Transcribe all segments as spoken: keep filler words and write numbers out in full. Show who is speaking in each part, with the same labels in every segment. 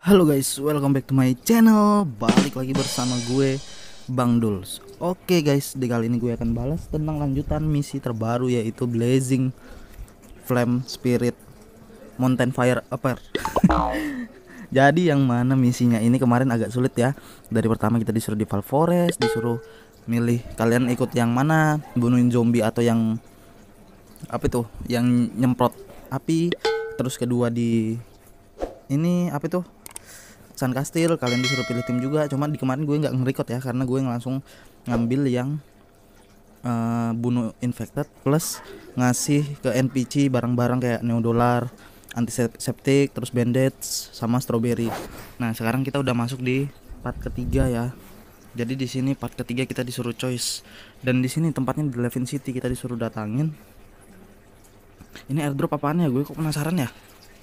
Speaker 1: Halo guys, welcome back to my channel. Balik lagi bersama gue, Bang Duls. Oke guys, di kali ini gue akan balas tentang lanjutan misi terbaru, yaitu Blazing Flame Spirit Mountain Fire Upper. Jadi yang mana misinya ini kemarin agak sulit ya. Dari pertama kita disuruh di Val Forest, disuruh milih kalian ikut yang mana, bunuhin zombie atau yang apa itu, yang nyemprot api. Terus kedua di ini apa itu, Sun Castle, kalian disuruh pilih tim juga. Cuman di kemarin gue nggak nge-record ya, karena gue langsung ngambil yang uh, bunuh infected plus ngasih ke N P C barang-barang kayak neodolar, antiseptik, terus bandage sama strawberry. Nah sekarang kita udah masuk di part ketiga ya. Jadi di sini part ketiga kita disuruh choice, dan di sini tempatnya di Levin City, kita disuruh datangin. Ini airdrop apaan ya, gue kok penasaran ya.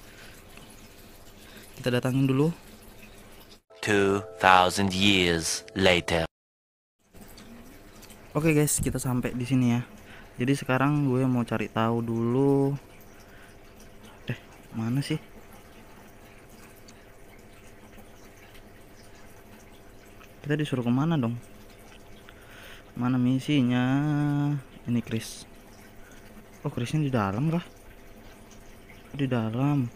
Speaker 1: Kita datangin dulu.
Speaker 2: Two thousand years later.
Speaker 1: Oke guys, kita sampai di sini ya. Jadi sekarang gue mau cari tahu dulu. Eh, mana sih? Kita disuruh kemana dong? Mana misinya? Ini Chris. Oh, Chrisnya di dalam kah? Di dalam.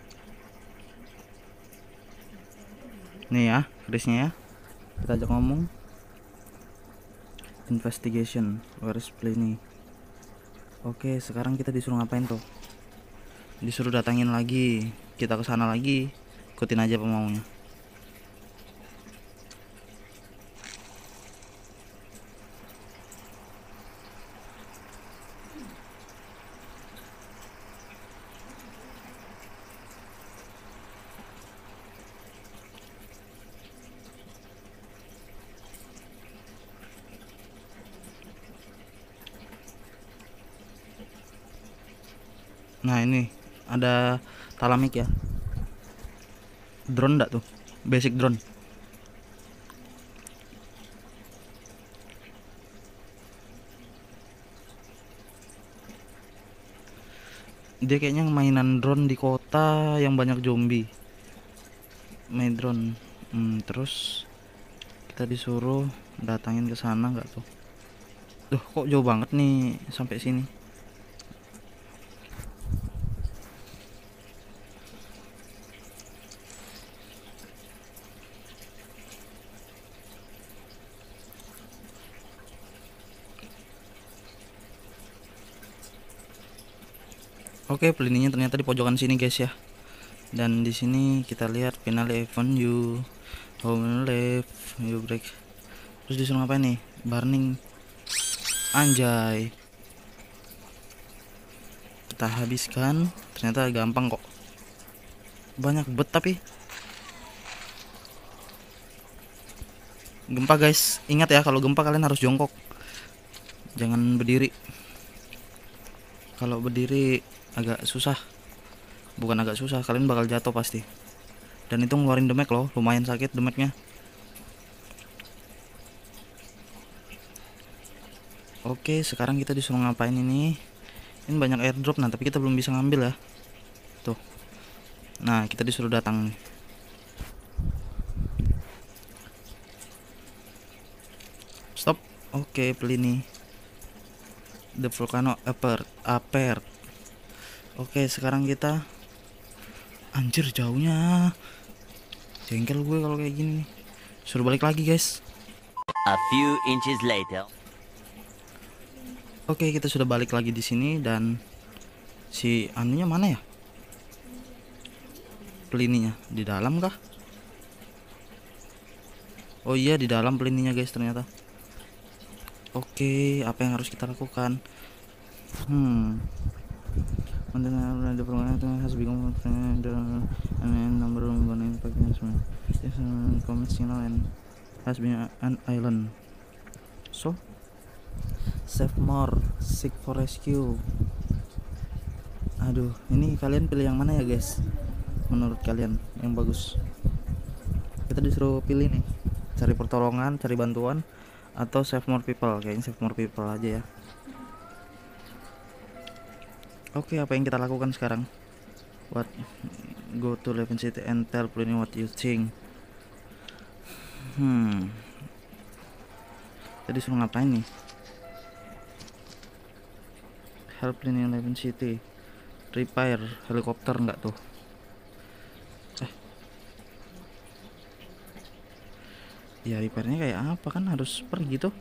Speaker 1: Nih ya, Chrisnya ya. Kita ajak ngomong. Investigation, where is Pliny? Oke, sekarang kita disuruh ngapain tuh? Disuruh datangin lagi. Kita ke sana lagi. Ikutin aja pemaunya. Nah ini ada talamik ya. Drone enggak tuh? Basic drone. Dia kayaknya mainan drone di kota yang banyak zombie. Main drone. Hmm, terus kita disuruh datangin ke sana nggak tuh? Duh, kok jauh banget nih sampai sini. Oke, pelininya ternyata di pojokan sini guys ya. Dan di sini kita lihat final event you home live you break. Terus disuruh ngapain nih? Burning. Anjay. Kita habiskan. Ternyata gampang kok. Banyak bet tapi. Gempa guys. Ingat ya, kalau gempa kalian harus jongkok. Jangan berdiri. Kalau berdiri agak susah. Bukan agak susah, kalian bakal jatuh pasti. Dan itu ngeluarin damage loh, lumayan sakit damage-nya. Oke, sekarang kita disuruh ngapain ini? Ini banyak airdrop, nah tapi kita belum bisa ngambil ya. Tuh. Nah, kita disuruh datang nih. Stop. Oke, Pliny. The volcano appeared. Appeared. Oke, sekarang kita. Anjir, jauhnya. Jengkel gue kalau kayak gini. Suruh balik lagi guys.
Speaker 2: A few inches later.
Speaker 1: Oke, kita sudah balik lagi di sini, dan si anunya mana ya? Pelininya di dalam kah? Oh iya, di dalam pelininya guys ternyata. Oke, apa yang harus kita lakukan? Hmm. Ada permainan itu harus bingung dan number one impactnya semua. Yes, commit signal and has been an island. So, save more, seek for rescue. Aduh, ini kalian pilih yang mana ya guys? Menurut kalian yang bagus? Kita disuruh pilih nih, cari pertolongan, cari bantuan, atau save more people. Kayaknya save more people aja ya. Oke, apa yang kita lakukan sekarang? What Go to Eleven City and tell Pliny what you think. Hmm. Tadi suruh ngapain nih? Help Pliny Eleven City. Repair helikopter nggak tuh? Eh. Ya repairnya kayak apa, kan harus pergi tuh.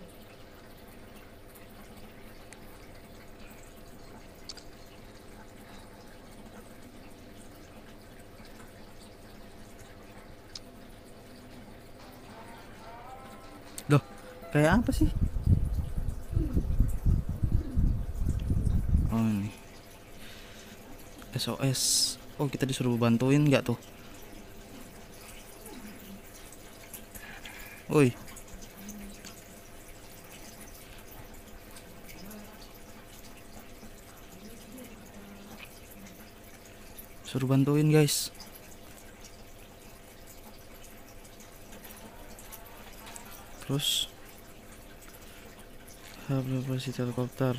Speaker 1: Loh, kayak apa sih? Oh ini S O S. Oh kita disuruh bantuin nggak tuh? Woi. Suruh bantuin guys. Terus operasi helikopter.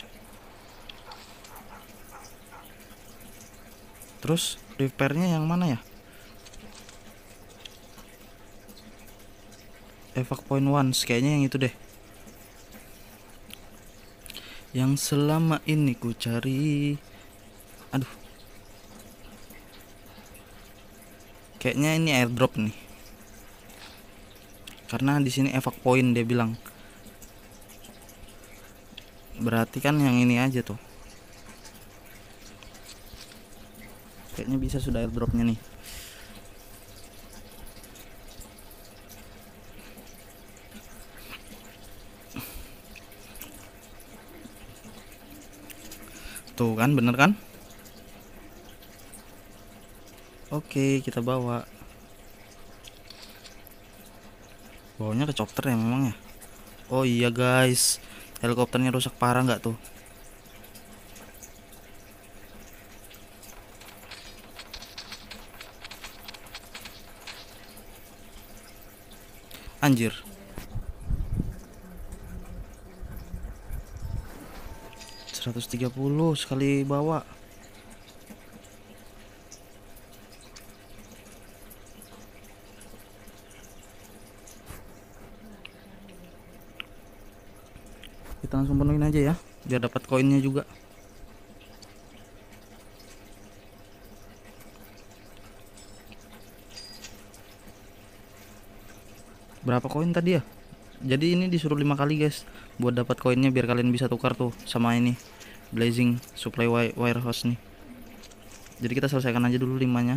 Speaker 1: Terus repairnya yang mana ya? Evac point one, kayaknya yang itu deh. Yang selama ini ku cari. Aduh. Kayaknya ini airdrop nih. Karena di sini evac point dia bilang. Berarti kan yang ini aja tuh. Kayaknya bisa sudah airdropnya nih. Tuh kan, bener kan? Oke, kita bawa. Bawanya ke chopper ya memang ya. Oh iya guys, helikopternya rusak parah nggak tuh? Anjir. seratus tiga puluh sekali bawa. Kita langsung penuhin aja ya, biar dapat koinnya juga. Berapa koin tadi ya? Jadi ini disuruh lima kali guys, buat dapat koinnya, biar kalian bisa tukar tuh sama ini Blazing Supply Warehouse nih. Jadi kita selesaikan aja dulu limanya.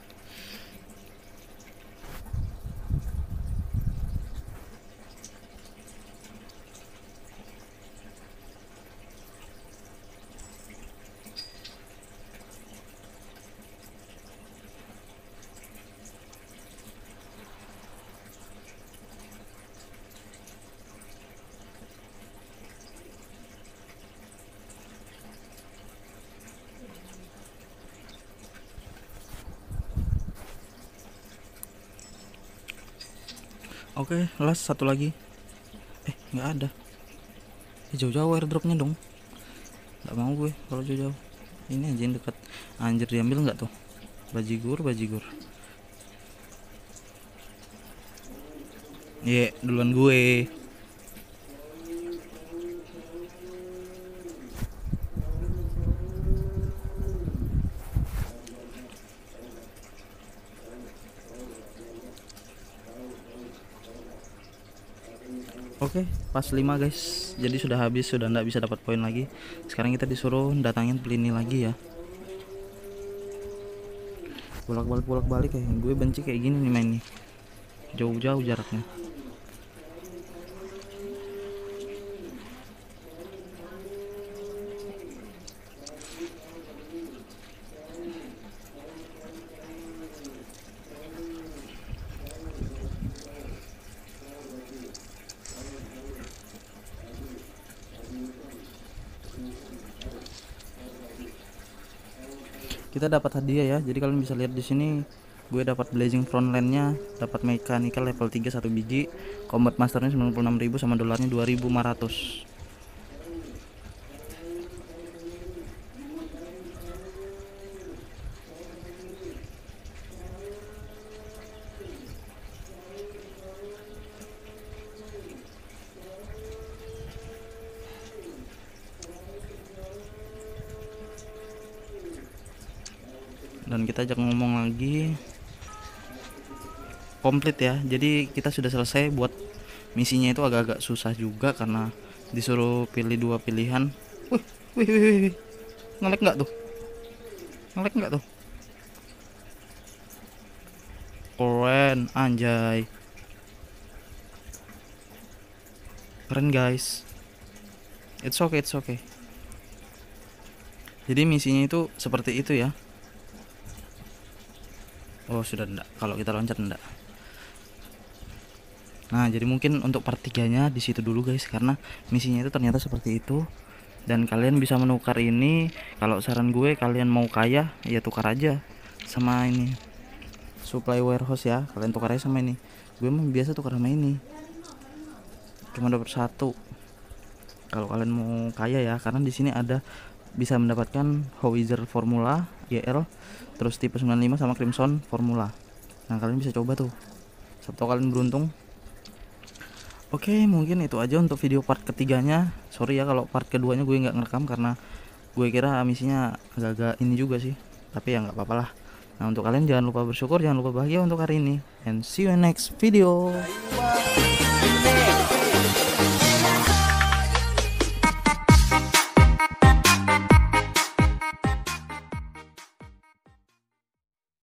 Speaker 1: Oke, last satu lagi. Eh, nggak ada. Eh, jauh-jauh airdropnya dong. Nggak mau gue kalau jauh-jauh. Ini aja yang dekat. Anjir, diambil nggak tuh? Bajigur, bajigur. Ye, yeah, duluan gue. Oke, pas lima guys. Jadi sudah habis, sudah nggak bisa dapat poin lagi. Sekarang kita disuruh datangin Pliny lagi ya. Bolak-balik bolak-balik kayak gue benci kayak gini nih main nih. Jauh-jauh jaraknya. Kita dapat hadiah ya, jadi kalian bisa lihat di sini gue dapat Blazing Frontline-nya, dapat mechanical level tiga satu biji, combat masternya sembilan puluh enam ribu sama dolarnya dua ribu lima ratus. dan kita ajak ngomong lagi. Komplit ya, jadi kita sudah selesai. Buat misinya itu agak-agak susah juga karena disuruh pilih dua pilihan. Wih, wih, wih, wih, wih. Ngelek nggak tuh? Ngelek nggak tuh? Keren, anjay. Keren guys. It's okay, it's okay. Jadi misinya itu seperti itu ya. Oh sudah enggak, kalau kita loncat enggak. Nah jadi mungkin untuk part tiganya di situ dulu guys, karena misinya itu ternyata seperti itu. Dan kalian bisa menukar ini. Kalau saran gue, kalian mau kaya ya tukar aja sama ini supply warehouse ya, kalian tukar aja sama ini. Gue mah biasa tukar sama ini, cuma dapat satu. Kalau kalian mau kaya ya, karena di sini ada bisa mendapatkan Howitzer Formula Y L, terus tipe sembilan puluh lima sama Crimson Formula. Nah kalian bisa coba tuh, siapa tahu kalian beruntung. Oke, mungkin itu aja untuk video part ketiganya. Sorry ya kalau part keduanya gue nggak ngerekam karena gue kira misinya agak-agak ini juga sih, tapi ya nggak apa-apa lah. Nah untuk kalian jangan lupa bersyukur, jangan lupa bahagia untuk hari ini, and see you in next video.